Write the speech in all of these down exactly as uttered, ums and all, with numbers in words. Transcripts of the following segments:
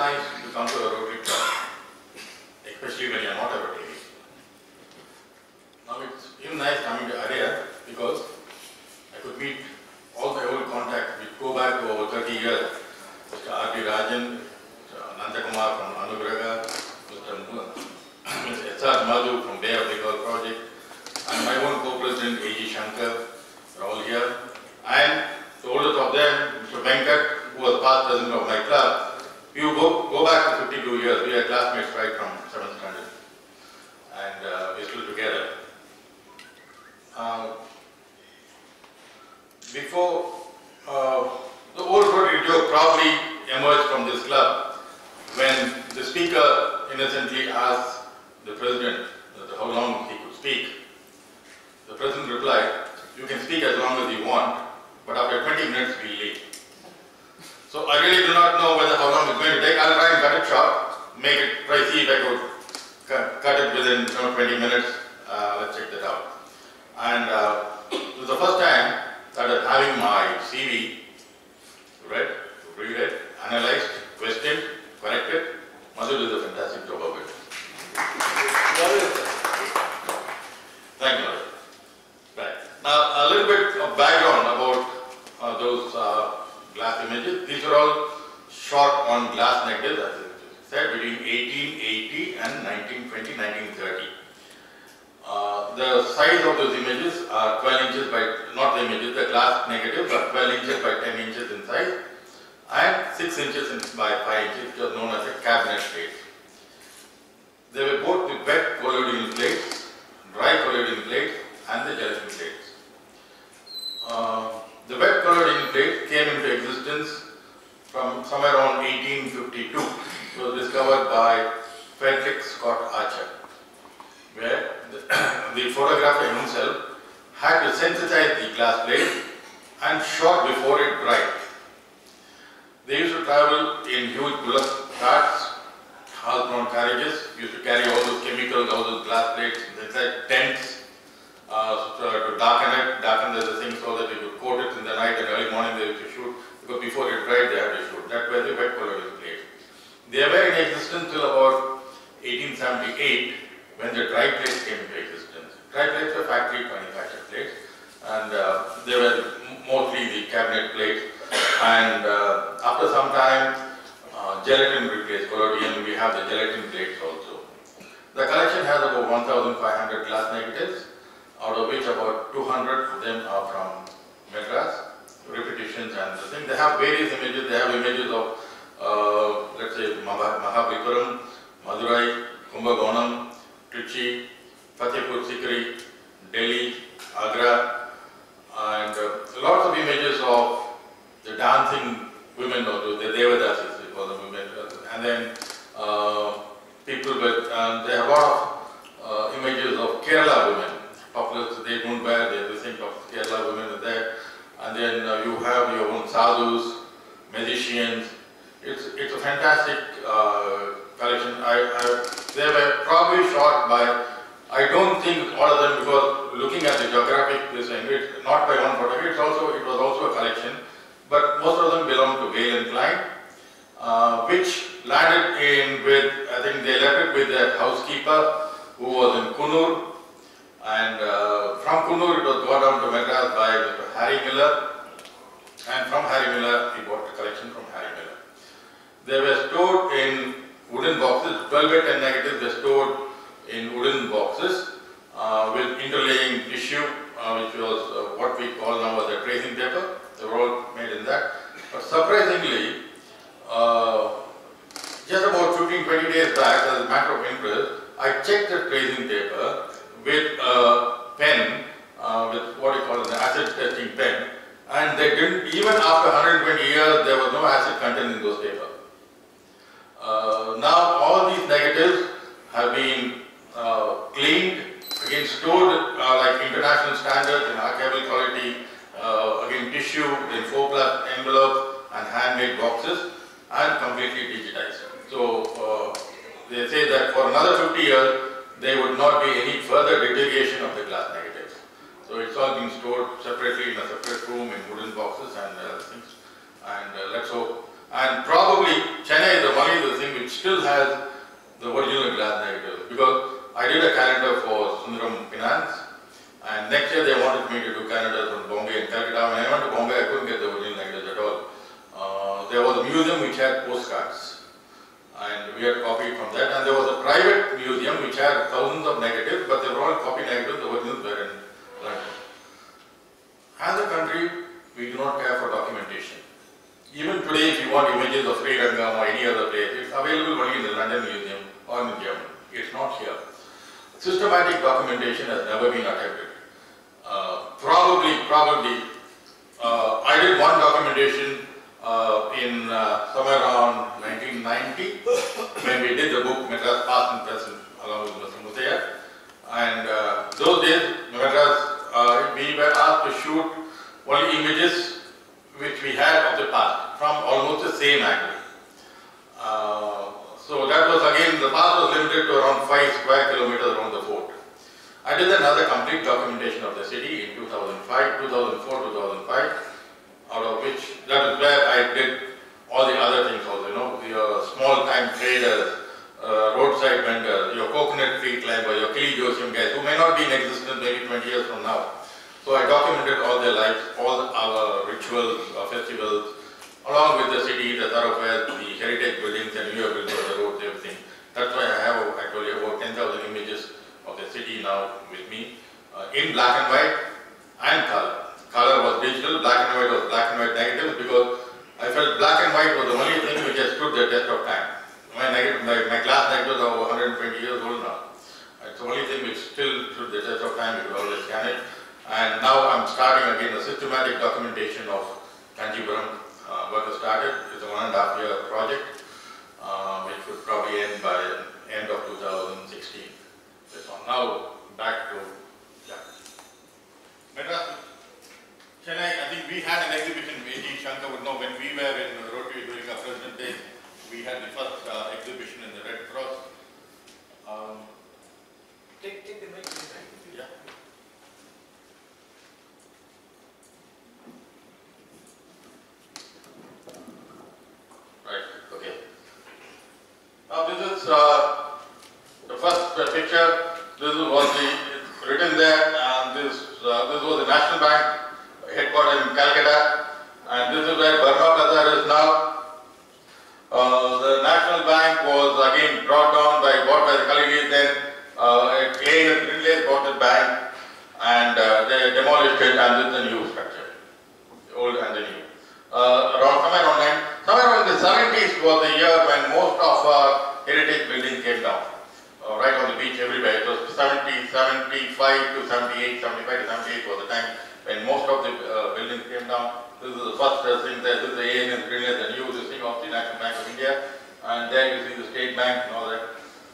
nice to come to a Rotary club, especially when you are not a Rotary. Now it's even nice coming to Area because I could meet all my old contacts. We go back to over thirty years. Mister R D Rajan, Mister Nandakumar from Anugraha, Mister S R Madhu from Bay of Bengal Project, and my own co-president A G Shankar are all here. And the oldest of them, Mister Venkat, who was past president of my club. We go, go back to fifty-two years. We are classmates right from seventh standard. And uh, we're still together. Uh, before, uh, the old Rotary joke probably emerged from this club when the speaker innocently asked the president how long he could speak. The president replied, "You can speak as long as you want, but after twenty minutes we'll leave." So I really do not know whether how long it's going to take. I'll try and cut it short, make it, try see if I could cut, cut it within you know, twenty minutes. Uh, let's check that out. And uh, it was the first time that I was having my C V read, read it, analyzed, questioned, corrected. Madhu did a fantastic job of it. Thank you. Right. Now, a little bit of background about uh, those uh, glass images. These are all shot on glass negatives, as I said, between eighteen eighty and nineteen twenty, nineteen thirty. Uh, the size of those images are twelve inches by, not the images, the glass negatives are twelve inches by ten inches in size and six inches in, by five inches, which was known as a cabinet plate. They were both the wet collodion plates, dry collodion plates, and the gelatin plates. Uh, the wet collodion plate came into existence from somewhere around eighteen fifty-two. It was discovered by Frederick Scott Archer, where the, the photographer himself had to sensitize the glass plate and shot before it dried. They used to travel in huge bullock carts, house-drawn carriages, used to carry all those chemicals, all those glass plates, inside tents, uh, to darken it, darken the thing so that they could coat it in the night and early morning they used to shoot, because before it dried they had to shoot. That was the wet collodion plate. They were in existence till about eighteen seventy-eight, when the dry plates came into existence. Dry plates were factory manufactured plates, and uh, they were mostly the cabinet plates. And uh, after some time, uh, gelatin replaced collodion. We have the gelatin plates also. The collection has about one thousand five hundred glass negatives, out of which about two hundred of them are from Madras, repetitions and the thing. They have various images. They have images of, uh, let's say, Mahabalipuram, Madurai, Kumbakonam, Trichy, Fatehpur Sikri, Delhi, Agra, and uh, lots of images of the dancing women, or the Devadasis, we call them women, and then uh, people with, and there are a lot of uh, images of Kerala women, popular, they don't wear, they the same of Kerala women are there, and then uh, you have your own sadhus, magicians. It's, it's a fantastic uh, collection. I, I, they were probably shot by, I don't think all of them, because looking at the geographic, this it's not by one photographer, it's also, it was also a collection, but most of them belong to Gale and Klein, uh, which landed in with, I think they left it with their housekeeper who was in Kunur, and uh, from Kunur it was brought down to Madras by Mister Harry Miller, and from Harry Miller he bought the collection from Harry Miller. They were stored in wooden boxes. twelve by ten negatives were stored in wooden boxes uh, with interlaying tissue, uh, which was uh, what we call now as a tracing paper. They were all made in that. But surprisingly, uh, just about fifteen to twenty days back, as a matter of interest, I checked the tracing paper with a pen, uh, with what you call an acid testing pen, and they didn't, even after one hundred twenty years, there was no acid content in those papers. Uh, now all these negatives have been uh, cleaned, again stored uh, like international standards in archival quality, uh, again tissue in four plus envelope and handmade boxes, and completely digitized. So uh, they say that for another fifty years there would not be any further deterioration of the glass negatives. So it's all been stored separately in a separate room in wooden boxes and uh, things. And uh, let's hope And probably Chennai is the only the thing which still has the original glass negatives, because I did a calendar for Sundaram Finance, and next year they wanted me to do calendars from Bombay and Calcutta. When I went to Bombay, I couldn't get the original negatives at all. Uh, there was a museum which had postcards, and we had copied from that, and there was a private museum which had thousands of negatives, but they were all copy negatives, the originals were in London. As a country, we do not care for documentation. Even today, if you want images of Sri Rangam or any other place, it's available only in the London Museum or in Germany. It's not here. Systematic documentation has never been attempted. Uh, probably, probably, uh, I did one documentation uh, in uh, somewhere around nineteen ninety when we did the book Madras South and Present along with Mister Muthaiya. And uh, those days, Madras, uh, we were asked to shoot only images which we had of the past from almost the same angle. Uh, so that was again, the past was limited to around five square kilometers around the fort. I did another complete documentation of the city in two thousand five, two thousand four, two thousand five, out of which, that is where I did all the other things also, you know, your small time traders, uh, roadside vendors, your coconut tree climber, your Kili Josiam guys, who may not be in existence maybe twenty years from now. So I documented all their lives, all our rituals, our festivals, along with the city, the thoroughfares, the heritage buildings and newer buildings, the roads, everything. That's why I have actually about ten thousand images of the city now with me, uh, in black and white and color. Color was digital, black and white was black and white negatives, because I felt black and white was the only thing which has stood the test of time. My, negative, my, my glass negatives are over one hundred twenty years old now. It's the only thing which still stood the test of time. You could always scan it. And now I'm starting again a systematic documentation of Kanchipuram. Uh, work has started. It's a one and a half year project, uh, which would probably end by end of two thousand sixteen. This one. Now back to yeah. Madras, Chennai. I think we had an exhibition. A G Shankar would know, when we were in Rotary during our President Day, we had the first uh, exhibition in the Red Cross. Um, take take the mic. Yeah. Right, okay. Now this is uh, the first uh, picture. This is what the, it's written there, and this uh, this was the National Bank headquarters in Calcutta, and this is where Burma Bazaar is now. Uh, the National Bank was again brought down by, bought by the Khalidis, then uh, Clay and Grindlays bought the bank, and uh, they demolished it, and this is the new structure, the old and the new. Uh, around somewhere around nine, somewhere around the seventies was the year when most of our heritage buildings came down. Uh, right on the beach everywhere. It was seventy, seventy-five to seventy-eight, seventy-five to seventy-eight was the time when most of the uh, buildings came down. This is the first uh, thing there. This is the A N S Greenland, the new this thing of the National Bank of India. And there you see the State Bank and all that.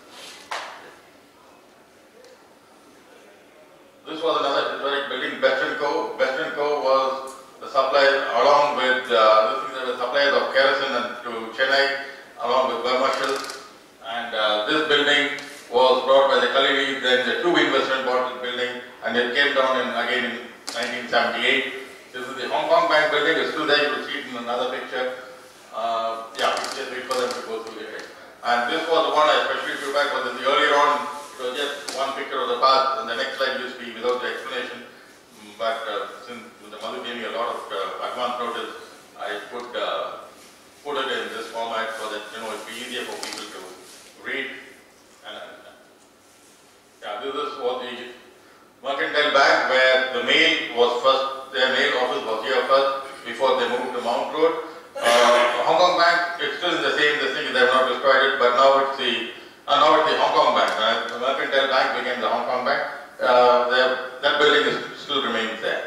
This was another historic building, Best and Co. Best and Co. was the supplier, along with uh, this is the suppliers of kerosene and to Chennai, along with Burma Shell. And uh, this building was brought by the Khalidis. Then the two investment bought this building, and it came down in, again in nineteen seventy-eight. This is the Hong Kong Bank building. It's still there. You will see it in another picture. Uh, yeah, we just wait for them to go through it. And this was the one I especially took back, because in the earlier on it was just one picture of the past, and the next slide used to be without the explanation. But uh, since the Madhu gave me a lot of uh, advance notice, I put uh, put it in this format so that you know it'd be easier for people to read and understand. Yeah, this is what the Mercantile Bank, where the mail was first. Their mail office was here first before they moved to Mount Road. Uh, Hong Kong Bank, it's still the same. The thing they have not destroyed it, but now it's the uh, now it's the Hong Kong Bank. Uh, the Mercantile Bank became the Hong Kong Bank. Uh, that building is, still remains there.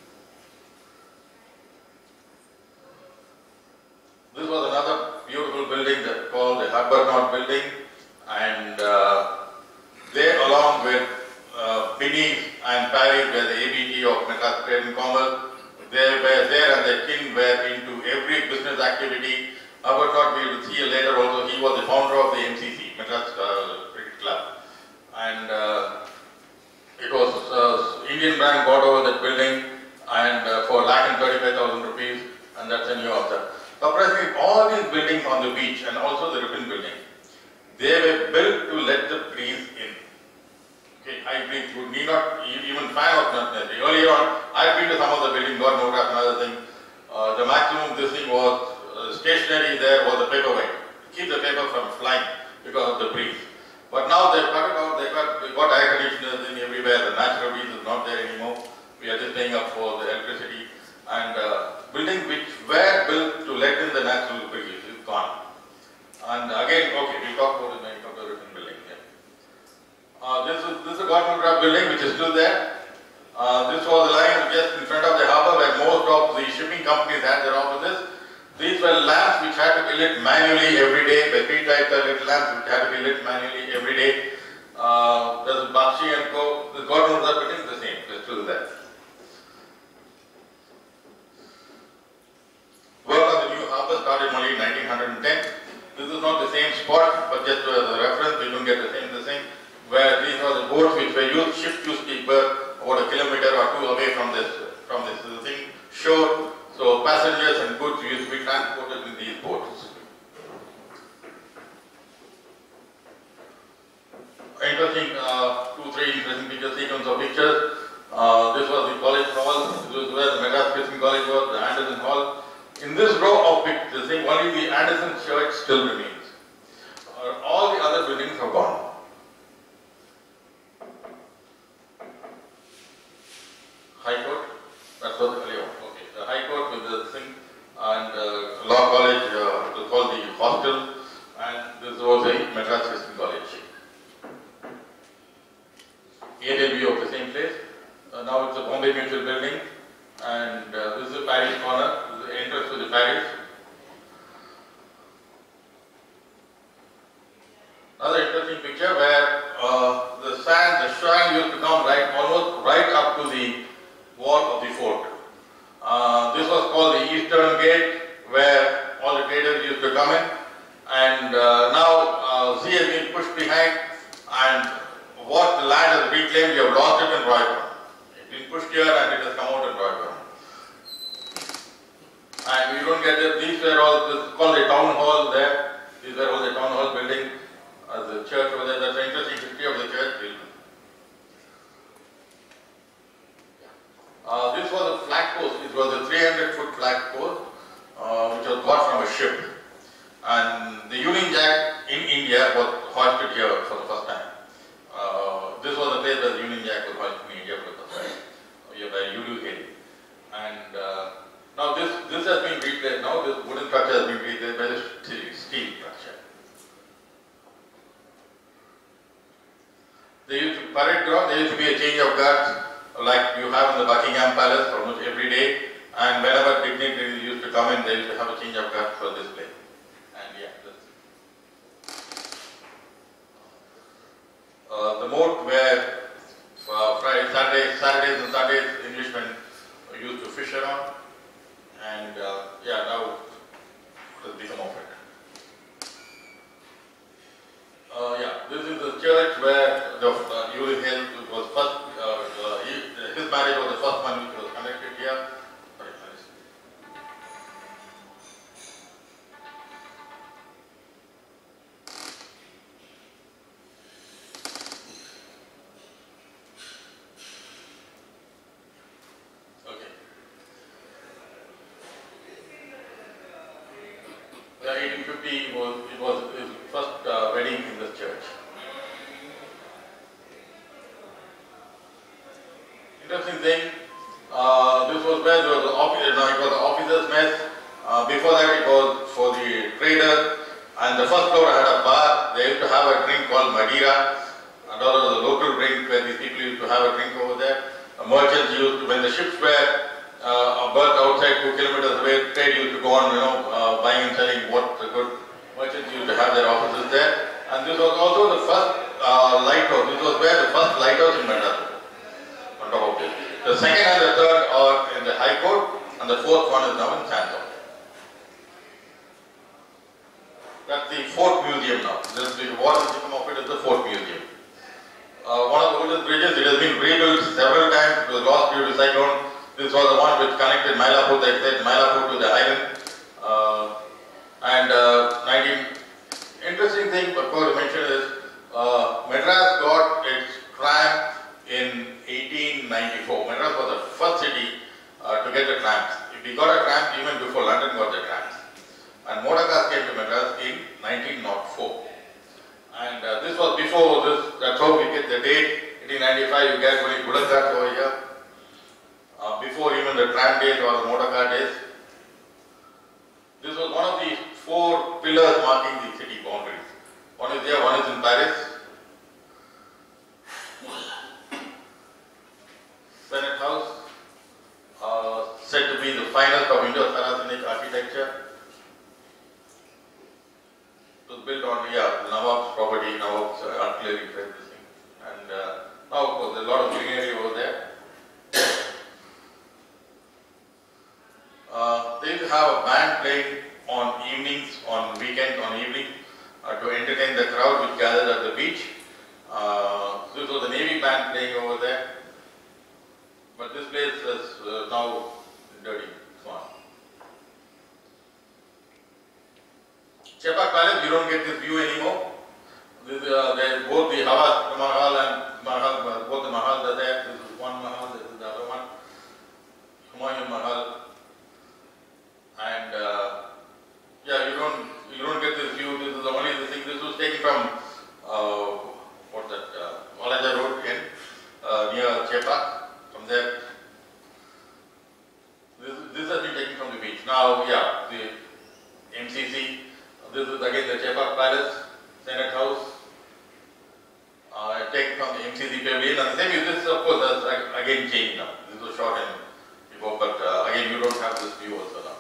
This was another beautiful building that called the Harbernot Building, and uh, they, along with uh, Binny and Paris, were the A B T of Madras Trade and Commerce. They were there, and their kin were into every business activity. Harbernot, we will see later also, he was the founder of the M C C, Madras uh, Cricket Club. And uh, it was uh, Indian Bank bought over that building, and uh, for lakh and thirty-five thousand rupees, and that's a new officer. Surprisingly, all these they were built to let the breeze in. Okay, I think you need not, even fan was not necessary. Earlier on, I've been to some of the buildings, got photographed and other thing. Uh, the maximum this thing was uh, stationary there was a paperweight. Keep the paper from flying because of the breeze. But now they've cut it out, they've got, they've got air conditioners in everywhere, the natural breeze is not there anymore. We are just paying up for the electricity. And uh, buildings which were built to let in the natural breeze is gone. And again, okay, we'll talk about it when we come to the written building here. Uh, this is this is a government building which is still there. Uh, this was lying just in front of the harbour where most of the shipping companies had their offices. These were lamps which had to be lit manually every day. The three types of little lamps which had to be lit manually every day. Uh, there's Bakshi and Co. The government building is the same, it's still there. Work on the new harbour started only in nineteen ten. This is not the same spot, but just as a reference, we don't get the same, the same. Where these are the boats which were used, ships used to be berthed about a kilometer or two away from this, from this thing, shore. So passengers and goods used to be transported in these boats. Interesting, uh, two, three interesting picture sequence of pictures. Uh, this was the college hall. This was where the Madras South College was, the Anderson Hall. In this row of pictures, only the Anderson Church still remains. Uh, all the other buildings have gone. High Court, that's what the okay. The High Court with the thing, and uh, Law College, uh, it was called the hostel, and this was a Madras South College. Aerial view of the same place. Uh, now it's a Bombay Mutual building, and uh, this is the Paris corner. The entrance to the Paris. Another interesting picture where uh, the sand, the sand used to come right, almost right up to the wall of the fort. Uh, this was called the Eastern Gate, where all the traders used to come in, and uh, now uh, sea has been pushed behind, and what the land has reclaimed, you have lost it in Royal. It's been pushed here and it has come out in Royal. And we don't get it. These were all, this is called the town hall there. These were all the town hall building. Uh, the church over there. That's the interesting history of the church. Uh, this was a flag post. It was a three hundred foot flag post uh, which was got from a ship. And the Union Jack in India was hoisted here for the first time. Uh, this was the place where the Union Jack was hoisted in India for the first time. Here by Ulu Hill. And uh, now this, this has been replaced, now this wooden structure has been replaced by the steel structure. There used to, parade ground, there used to be a change of guards like you have in the Buckingham Palace almost every day, and whenever dignitaries used to come in, they used to have a change of guards for this place. And yeah, that's uh, the moat where uh, Friday, Saturdays, Saturdays and Sundays Englishmen used to fish around. And uh, yeah, now it has become of it. Uh, yeah, this is the church where the uh, Uli Hill was first, uh, uh, he, his marriage was the first one which was conducted here. Sorry, eighteen fifty was, it was his first uh, wedding in this church. Interesting thing, uh, this was where there was an office, no, it was an officer's mess. Uh, before that it was for the traders, and the first floor had a bar. They used to have a drink called Madeira, and that was a local drink where these people used to have a drink over there. The merchants used to, when the ships were uh, berthed outside two kilometers away, trade used to go on, you know, uh, buying and selling what the good merchants used to have their offices there. And this was also the first uh, lighthouse. This was where the first lighthouse in Madras. On top of this, the second and the third are in the High Court, and the fourth one is now in Santo. That's the Fort Museum now. This, the what has become of it is the Fort Museum. Uh, one of the oldest bridges. It has been rebuilt several times. It was lost due to cyclone. This was the one which connected Mylapore, they said Mylapore to the island. Uh, and uh, nineteen interesting thing, of course, I mentioned date, eighteen ninety-five, you get only bullock carts over here. Uh, before even the tram days or the motor car days. This was one of the four pillars marking the city boundaries. One is there, one is in Paris. Senate House, uh, said to be the finest of Indo-Saracenic architecture. It was built on, yeah, Nawab's property, Nawab's uh, artillery practicing. And uh, now, of course, there's a lot of greenery over there. Uh, they used to have a band playing on evenings, on weekends, on evening uh, to entertain the crowd which gathered at the beach. Uh, this was the Navy band playing over there. But this place is uh, now dirty, gone. Chepak Palace, you don't get this view anymore. This, uh, there, both the Hawa Mahal and Mahal, both the Mahals are there. This is one Mahal, this is the other one. Humayun Mahal. And uh, yeah, you don't you don't get this view. This is the only the thing. This was taken from uh, what that uh, Walaja Road in uh, near Chepak. From there, this this has been taken from the beach. Now, yeah, the M C C. This is again the Chepak Palace, Senate House. Uh, taken from the M C C pavilion. And the same is this, of course, has again changed now. This was shot in before, but uh, again, you don't have this view also now.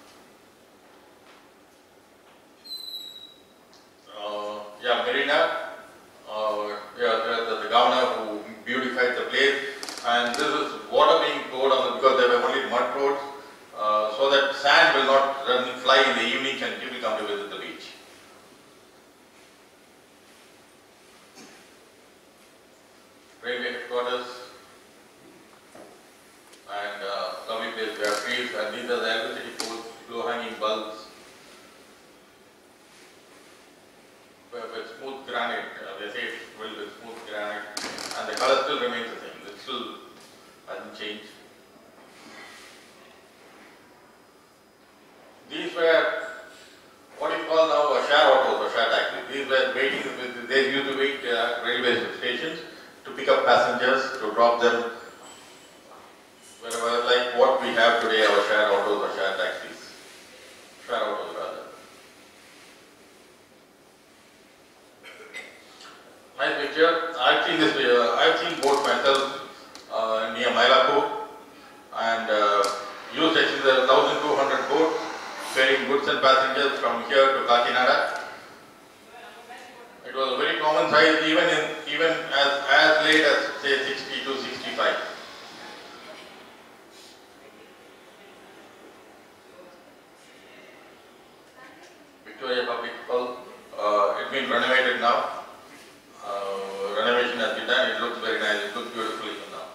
Uh, yeah, Marina, uh, yeah, the, the governor who beautified the place, and this is water being poured on the, because there were only mud roads, uh, so that sand will not run, fly in the evenings and people come to visit the beach. Railway headquarters, and uh, lovely place, there are trees, and these are the electricity poles, low hanging bulbs. With smooth granite, uh, they say it's filled with smooth granite, and the color still remains the same. It still hasn't changed. These were what you call now a share autos or share taxis. These were waiting. They used to wait at railway stations to pick up passengers, to drop them wherever, like what we have today, our share autos or share taxis, share autos rather. Nice picture. I've seen this. Uh, I've seen boats myself uh, near Mylapore, and uh, used actually the one thousand two hundred boats ferrying goods and passengers from here to Kakinada. It was a very common size, even in even as as late as say sixty to sixty-five. Victoria Public Hall. Uh, it's been renovated now. Uh, renovation has been done. It looks very nice. It looks beautiful even now.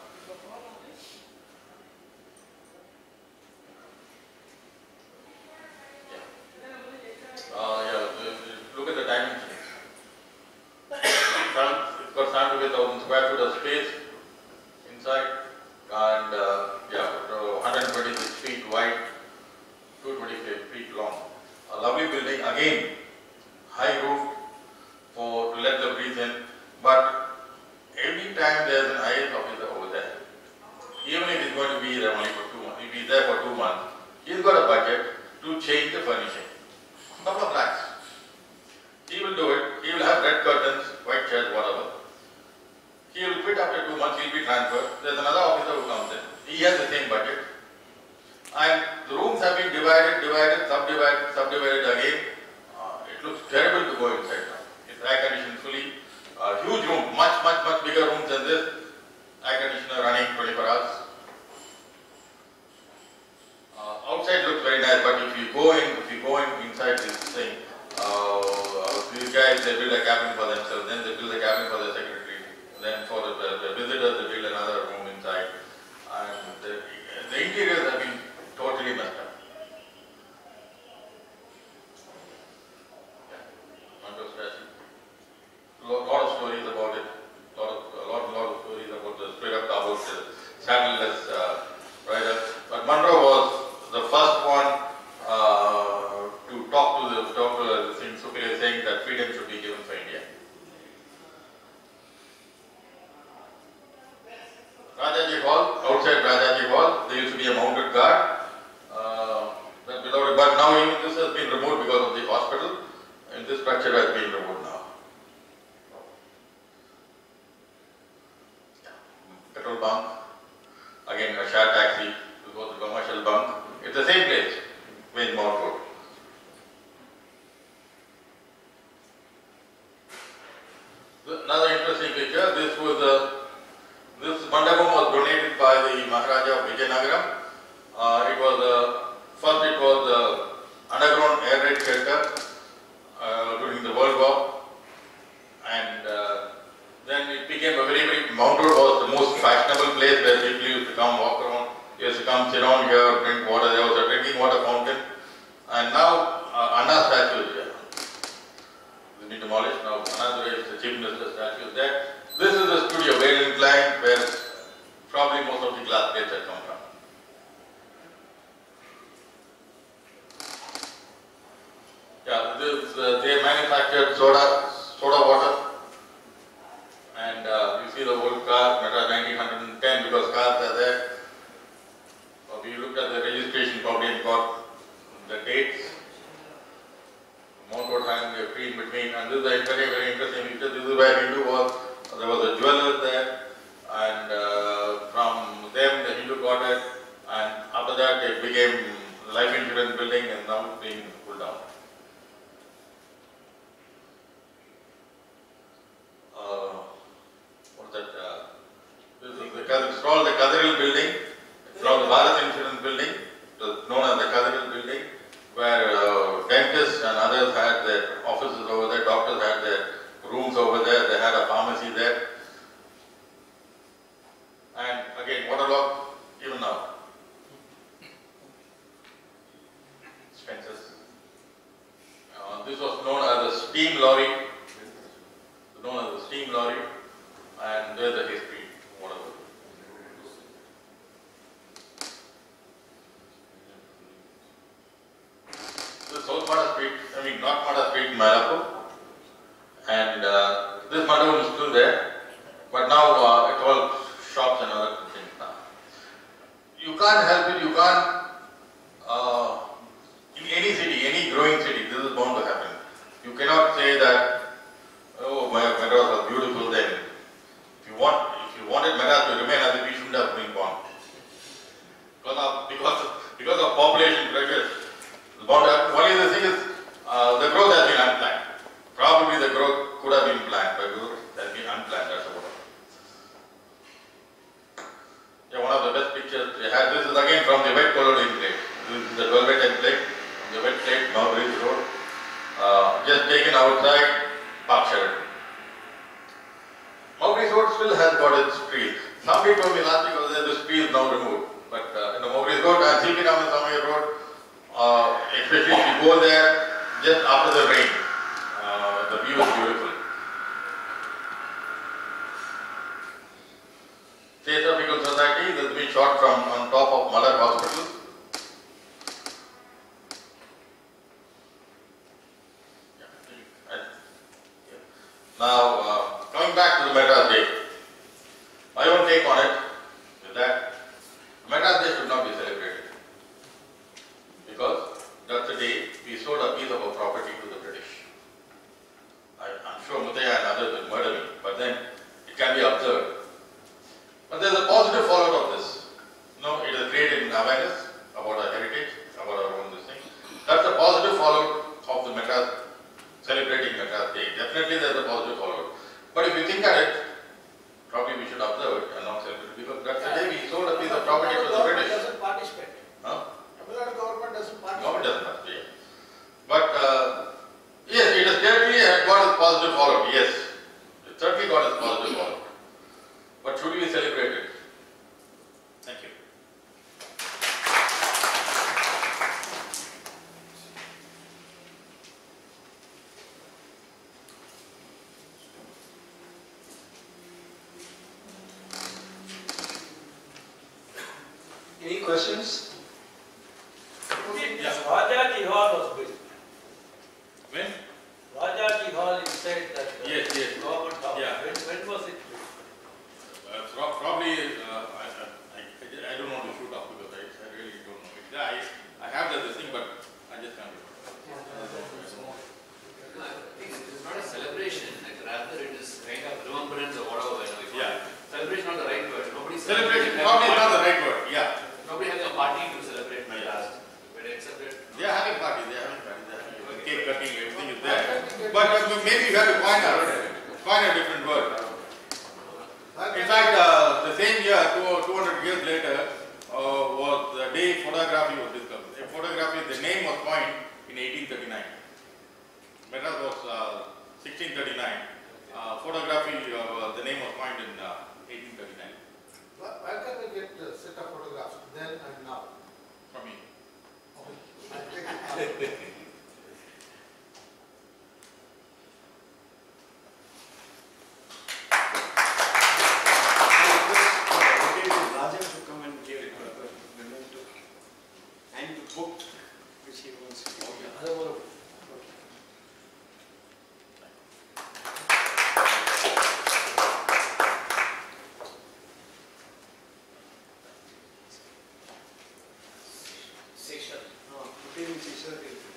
Yeah. Uh, yeah. Look at the dimensions. It's got seventy-five thousand square feet of space inside, and uh, yeah, one hundred twenty-six feet wide, two hundred twenty-five feet long. A lovely building. Again, high roof for to let the breeze in, but every time there is an I A S officer over there, even if he's going to be there only for two months, if he's there for two months, he's got a budget to change the furnishing. Couple of lakhs. He will do it. He will have red curtains, white chairs, whatever. He will quit after two months. He will be transferred. There's another officer who comes in. He has the same budget, and the rooms have been divided, divided, subdivided, subdivided again. Uh, it looks terrible to go inside now. Air conditioned fully, uh, huge room, much, much, much bigger rooms than this. Air conditioner running twenty-four hours. Uh, outside looks very nice, but if you go in, if you go in inside this thing, uh, these guys they build a cabin for themselves, then they build a cabin for the secretary, then for the, the, the visitors they build another room inside, and the, the interiors have been totally messed up. A lot of stories about it, a lot of, a lot, lot of stories about the straight up about the saddleless uh, rider. But Monroe was the first one uh, to talk to the talk to the thing, so saying that freedom should be given for India. petrol bunk, again a shared taxi to go to the commercial bunk. It's the same place, Wayne Mount Road. Another interesting picture, this was a, this mandapam was donated by the Maharaja of Vijayanagaram. Uh, it was a, first it was a underground air raid shelter uh, during the World War, and uh, then it became a very, very, Mount Road was the most fashionable place where people used to come walk around, used to come sit down here, drink water. There was a drinking water fountain, and now uh, Anna statue is here. It's been demolished now. Anna is the Chief Minister statue is there. This is the studio, very inclined, where probably most of the glass plates had come from. Yeah, this, uh, they manufactured soda, soda water, and uh, you see the old car, Madras nineteen ten, because cars are there. Uh, we looked at the registration probably and got the dates. Mount Road having a tree in between, and this is a very, very interesting picture. This is where Hindu was. There was a jeweler there, and uh, from them the Hindu got it, and after that it became life insurance building, and now it's being pulled down. Uh, what's that? Uh, this is the, it's called the Cathedral building. It's called the Madras Insurance building. It was known as the Cathedral building, where uh, dentists and others had their offices over there, doctors had their rooms over there, they had a pharmacy there. And again, waterlock, even now. Fences. Uh, this was known as a steam lorry, known as a steam lorry, and there's the history, whatever. This is South Madras Street, I mean not Madras Street in Mayapur, and uh, this mandapam is still there, but now uh, it's all shops and other things now. You can't help it, you can't, uh, in any city, any growing city, this is bound to happen. You cannot say that, oh, Madras was beautiful then. If you want, if you wanted Madras to remain as if we shouldn't have been born. Because of, because of, because of population pressures, only the thing is, uh, the growth has been unplanned. Probably the growth could have been planned, but growth has been unplanned, that's about it. Yeah, one of the best pictures they had, this is again from the wet colored template. This is the velvet template, from the wet plate, Madras Road. Uh, just taken outside, Park Sheraton. Madras Road still has got its trees. Somebody told me last week that this tree is now removed. But uh, in the Madras Road and C P Ramasamy Road, uh, especially if you go there just after the rain, uh, the view is beautiful. Theosophical Society, this has been shot from on top of Malar Hospital. Now, uh, coming back to the Madras Day, my own take on it is that Madras Day should not be celebrated, because that's the day we sold a piece of our property to the British. I, I'm sure Mutaya and others will murder me, but then it can be observed. But there's a positive fallout of this. No, it has created an awareness about our heritage, about our own this thing. That's a positive fallout of the Madras, celebrating Madras Day. Definitely there's a positive fallout. But if you think at it, probably we should observe it and not celebrate it, because that's the day we sold a piece of property to the British. Doesn't participate. Huh? Tamil Nadu government doesn't participate. Government doesn't participate. But uh, yes, it has certainly got its positive fallout. Yes, it certainly got its positive fallout. But should we celebrate it? Thank you. Any questions? Yeah. Rajaji Hall was built. When? Rajaji Hall inside that uh, Yes, yes. government house. Yeah. When, when was it built? Uh, pro- probably, uh, I, I, I, I don't want to shoot up because I, I really don't know. It, I, I have the, this thing, but I just can't remember. No, I think it is not a celebration, like rather it is kind of remembrance or whatever. You know, Yeah. Celebration is not the right word. Nobody Celebration have to coin a, coin a different word. In fact, uh, the same year, two hundred years later, uh, was the day photography was discovered. A photography, the name was coined in eighteen thirty-nine. Madras was uh, sixteen thirty-nine. Uh, photography, uh, the name was coined in uh, eighteen thirty-nine. Why can't we get a set of photographs then and now? From me. I take it. Rajan to come and give it a memento and the book which he wants to give. Session. No, put him in Seychelles.